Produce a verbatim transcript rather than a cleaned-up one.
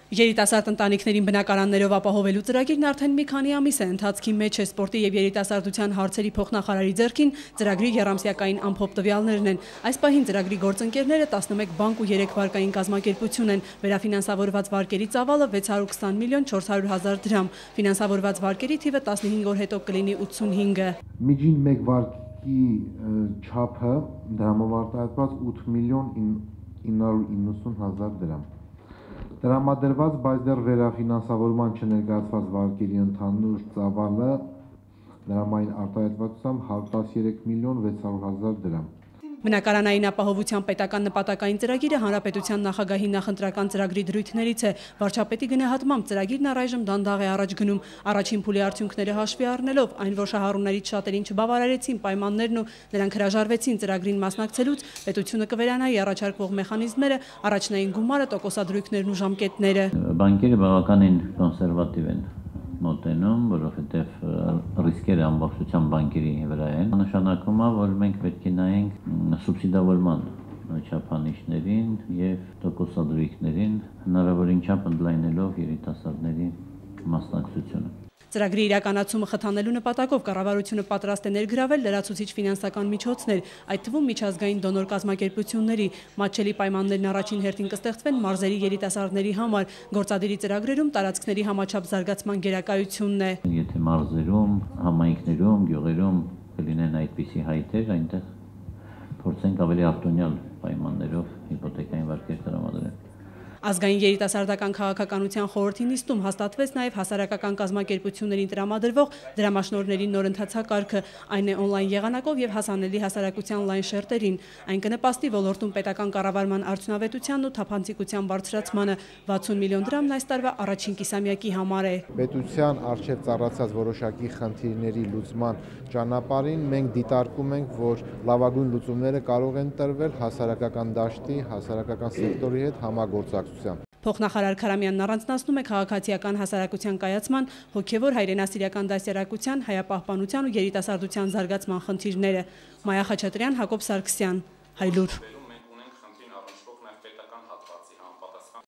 Երիտասարդ ընտանիքներին բնակարաններով ապահովելու ծրագիրն արդեն մի քանի ամիս է ընթացքի մեջ է սպորտի եւ երիտասարդության հարցերի փոխնախարարի ձեռքին ծրագրի եռամսյակային ամփոփ տվյալներն են։ Այս պահին ծրագրի գործընկերները տասնմեկ բանկ ու երեք վարկային կազմակերպություն են։ Վերաֆինանսավորված վարկերի ծավալը վեց հարյուր քսան միլիոն չորս հարյուր հազար դրամ։ Ֆինանսավորված վարկերի թիվը տասնհինգ օր հետո կլինի ութսունհինգը։ Միջին մեկ վարկի չափը դրամով արտահայտված ութ միլիոն ինը հարյուր իննսուն հազար դրամ։ Տրամադրված, բայց դեռ վերաֆինանսավորման չներկայացված վարկերի ընդհանուր ծավալը դրամային արտահայտվածությամբ հարյուր տասներեք միլիոն վեց հարյուր հազար դրամ։ Բնակարանային ապահովության պետական նպատակային ծրագիրը հանրապետության նախագահի նախընտրական ծրագրի դրույթներից է։ Վարչապետի գնահատմամբ ծրագիրն առայժմ դանդաղ է առաջ գնում։ Առաջին փուլի արդյունքները հաշվի առնելով, այն որ շահառուներից շատերին չբավարարեցին պայմաններն ու նրանք հրաժարվեցին ծրագրին մասնակցելուց, պետությունը կվերանայի առաջարկվող մեխանիզմները, առաջնային գումարը, տոկոսադրույքներն ու ժամկետները։ Բանկերը բավականին կոնսերվատիվ են մոտենում, որովհետև ռիսկերը ամբողջությամբ բանկերի վրա են։ Նշանակում է, որ մենք պետք է նայենք սուբսիդավորման չափանիշներին եւ տոկոսադրույքներին, հնարավորին չափ ընդլայնելով երիտասարդների մասնակցությունը։ Ծրագրի իրականացումը խթանելու նպատակով կառավարությունը պատրաստ է ներգրավել լրացուցիչ ֆինանսական միջոցներ, այդ թվում միջազգային դոնոր կազմակերպությունների։ Մատչելի պայմաններն առաջին հերթին կստեղծվեն մարզերի երիտասարդների համար։ Գործադիրի ծրագրերում տարածքների համաչափ զարգացման գերակայությունն է։ Եթե մարզերում, համայնքներում, գյուղերում կլինեն այդպիսի հայտեր, այնտեղ փորձենք ավելի արտոնյալ պայմաններով հիպոթեկային վարկեր տրամադրել։ Ազգային երիտասարդական քաղաքականության խորհրդի նիստում հաստատվեց նաև հասարակական կազմակերպություններին տրամադրվող դրամաշնորհների նոր ընթացակարգը, այն է օնլայն եղանակով եւ հասանելի հասարակության լայն շերտերին։ Այն կնպաստի ոլորտում պետական կառավարման արդյունավետությանն ու թափանցիկության բարձրացմանը։ վաթսուն միլիոն դրամն այս տարվա առաջին կիսամյակի համար է։ Պետության արժեվ ծառացած որոշակի խնդիրների լուծման ճանապարհին մենք դիտարկում ենք, որ լավագույն լուծումները կարող են տրվել հասարակական դաշտի, հասարակական սեկտորի հետ համագործակցությամբ։ Փոխնախարար Քարամյանն առանձնացնում է քաղաքացիական հասարակության կայացման, հոգևոր հայրենասիրական դաստիարակության, հայապահպանության ու երիտասարդության զարգացման խնդիրները։ Մայա Խաչատրյան, Հակոբ Սարգսյան, Հայլուր։